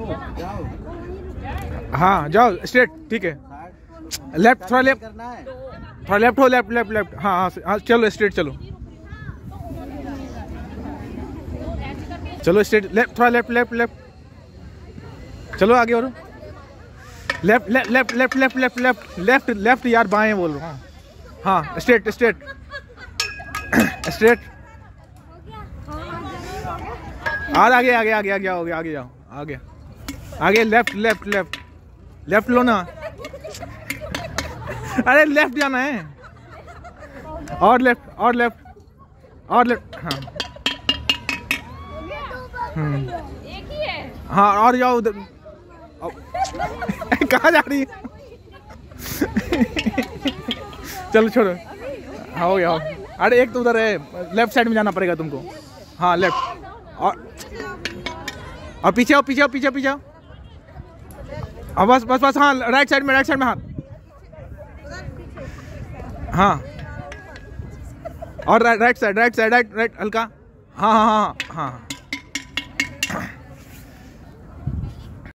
हाँ जाओ स्ट्रेट, ठीक है। लेफ्ट, थोड़ा लेफ्ट, थोड़ा लेफ्ट हो, लेफ्ट लेफ्ट लेफ्ट, हाँ हाँ हाँ, चलो स्ट्रेट चलो, चलो स्ट्रेट, लेफ्ट, थोड़ा लेफ्ट लेफ्ट लेफ्ट, चलो आगे और left left left left left left left left left यार, बाएं बोल रहा हूँ। हाँ स्ट्रेट स्ट्रेट स्ट्रेट, और आगे आगे आगे आगे आओगे, आगे जाओ, आगे आगे, लेफ्ट लेफ्ट लेफ्ट लेफ्ट लो ना, अरे लेफ्ट जाना है, और लेफ्ट और लेफ्ट और लेफ्ट, हाँ हाँ, और जाओ उधर। कहाँ जा रही है? चलो छोड़ो, हाँ हो गया। अरे एक तो उधर है, लेफ्ट साइड में जाना पड़ेगा तुमको। हाँ लेफ्ट, और पीछे आओ, पीछे आओ, पीछे पीछे आओ, हाँ बस बस बस, हाँ राइट साइड में, राइट साइड में हाथ, हाँ और right side, right side, right right हल्का, हाँ हाँ हाँ हाँ हाँ,